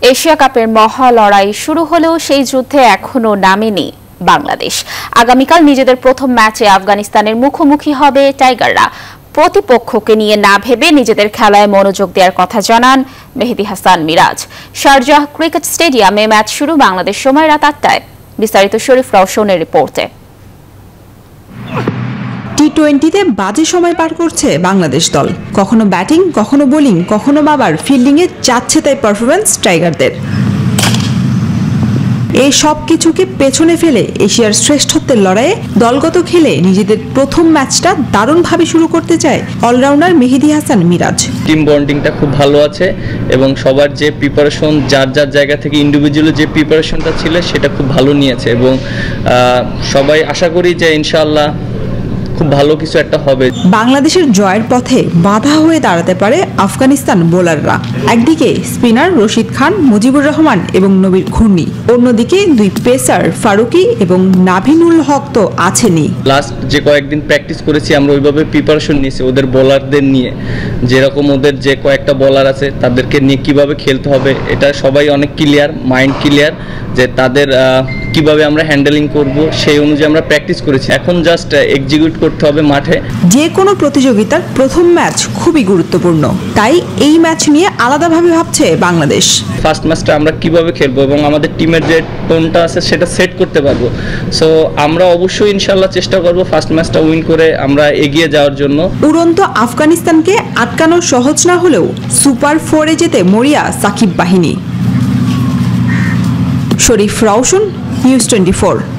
Asia কাপের মহা লড়াই শুরু হলেও সেই যুদ্ধে এখনো নামেনি বাংলাদেশ। আগামীকাল নিজেদের প্রথম ম্যাচে আফগানিস্তানের মুখোমুখি হবে টাইগাররা। প্রতিপক্ষকে নিয়ে না ভেবে নিজেদের খেলায় মনোযোগ দেওয়ার কথা জানান মেহেদী হাসান মিরাজ। শারজাহ ক্রিকেট স্টেডিয়ামে ম্যাচ শুরু বাংলাদেশ সময় রাত 8টায়। বিস্তারিত শরীফ রওশনের রিপোর্টে। টি-20তে বাজে সময় পার করছে বাংলাদেশ দল। কখনো ব্যাটিং, কখনো বোলিং, কখনো আবার ফিল্ডিংয়ে যাচ্ছে তাই পারফরম্যান্স টাইগারদের। এই সব কিছুকে পেছনে ফেলে এশিয়ার শ্রেষ্ঠত্বের লড়াইয়ে দলগত খেলে নিজেদের প্রথম ম্যাচটা দারুণভাবে শুরু করতে চায় অলরাউন্ডার মেহেদী হাসান মিরাজ। টিম বন্ডিংটা খুব ভালো আছে এবং সবার যে প্রিপারেশন যার যার জায়গা থেকে ইন্ডিভিজুয়াল যে প্রিপারেশনটা ছিল সেটা খুব ভালো নিয়েছে এবং সবাই আশা করি যে ইনশাআল্লাহ খুব ভালো কিছু একটা হবে। বাংলাদেশের জয়ের পথে বাধা হয়ে দাঁড়াতে পারে আফগানিস্তান বোলাররা। একদিকে স্পিনার রশিদ খান, মুজিবুর রহমান এবং নবীর ঘূর্ণি, অন্যদিকে দুই পেসার ফারুকি এবং নাভিনুল হক তো আছেনই। লাস্ট যে কয়েকদিন প্র্যাকটিস করেছি আমরা ওইভাবে প্রিপারেশন নিয়েছি ওদের বোলারদের নিয়ে, যেরকম ওদের যে কয়েকটা বোলার আছে তাদেরকে নিয়ে কিভাবে খেলতে হবে এটা সবাই অনেক ক্লিয়ার, মাইন্ড ক্লিয়ার যে তাদের কিভাবে আমরা হ্যান্ডেলিং করব সেই অনুযায়ী আমরা প্র্যাকটিস করেছি। এখন জাস্ট এক্সিকিউট করতে হবে মাঠে। যে কোনো প্রতিযোগিতার প্রথম ম্যাচ খুবই গুরুত্বপূর্ণ, তাই এই ম্যাচ নিয়ে আলাদাভাবে ভাবছে বাংলাদেশ। ফার্স্ট ম্যাচটা আমরা কিভাবে খেলবো এবং আমাদের টিমের যে টোনটা আছে সেটা সেট করতে পারবো। সো আমরা অবশ্যই ইনশাআল্লাহ চেষ্টা করব ফার্স্ট ম্যাচটা উইন করে আমরা এগিয়ে যাওয়ার জন্য। উড়ন্ত আফগানিস্তানকে আটকানো সহজ না হলেও সুপার 4-এ যেতে মরিয়া সাকিব বাহিনী। শরীফ রওশন, নিউজ 24।